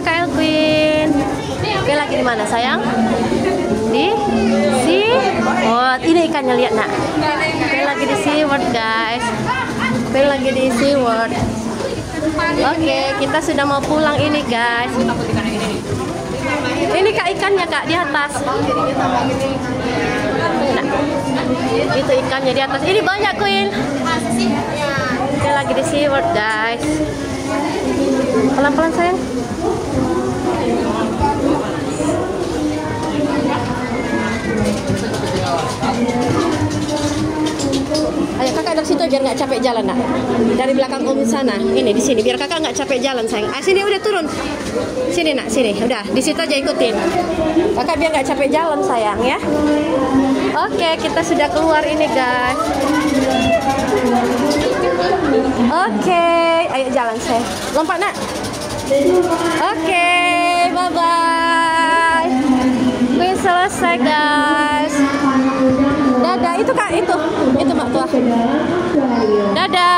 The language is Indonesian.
kakak Elvin. Oke, lagi di mana sayang? Di SeaWorld. Ini ikannya, lihat nak. Oke, lagi di SeaWorld guys. Oke, lagi di SeaWorld. Oke, kita sudah mau pulang ini guys. Ini kak ikannya kak di atas. Nah, itu ikannya di atas. Ini banyak Queen. Oke, lagi di SeaWorld guys. Pelan-pelan sayang. Ayo kakak dari situ biar nggak capek jalan nak. Dari belakang om sana. Ini di sini biar kakak nggak capek jalan sayang. Sini udah turun. Sini nak, sini. Udah di situ aja ikutin. Kakak biar nggak capek jalan sayang ya. Oke, kita sudah keluar ini guys. Oke, ayo jalan sayang. Lompat nak. Oke, bye bye. Wih, selesai guys. Dadah, itu kak, itu mak tua. Dadah.